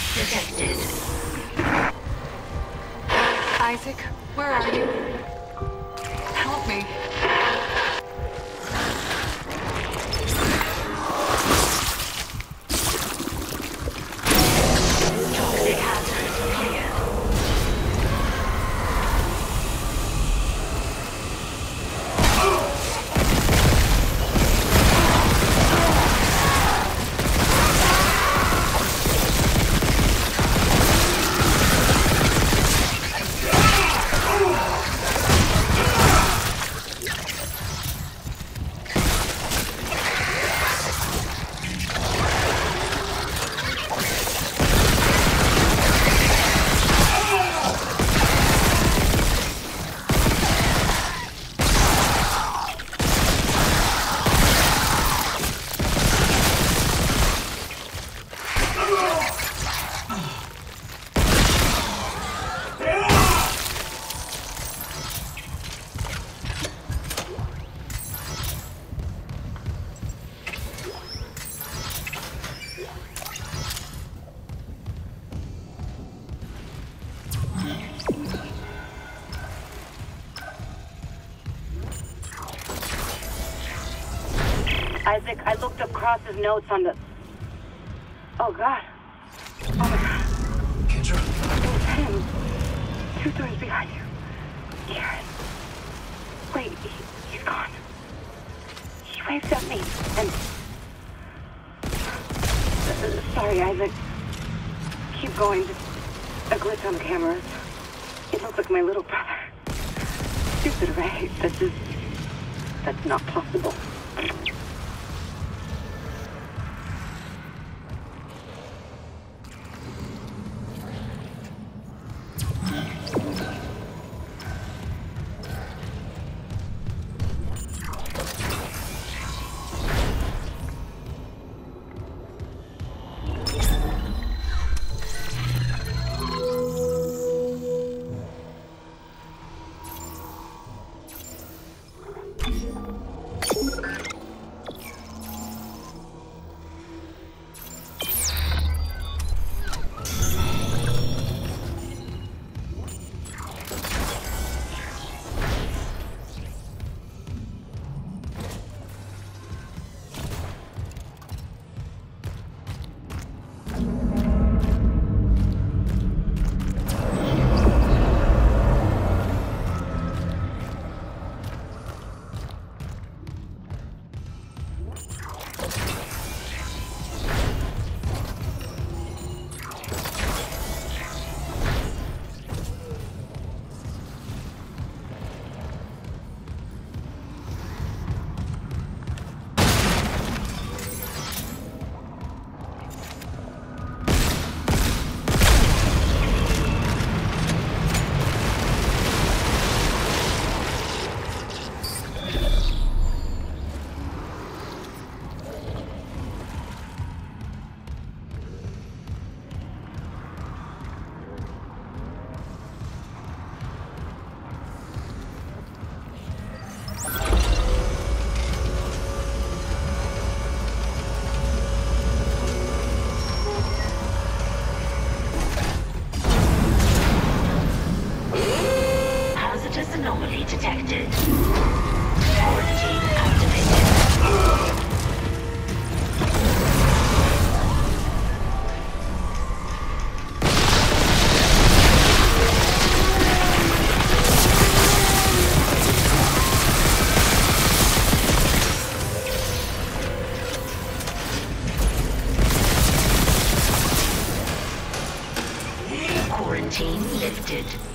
detected. Isaac, where are you? Help me. Toxic hazard clear. Isaac, I looked up Cross's notes on the... Oh, God. Oh, my God. Kendra? It was him. 2 doors behind you. Karen. Wait, he's gone. He waved at me, and... sorry, Isaac. Keep going. Just a glitch on the cameras. It looks like my little brother. Stupid, right? That's not possible. Anomaly detected. Quarantine activated. Quarantine lifted.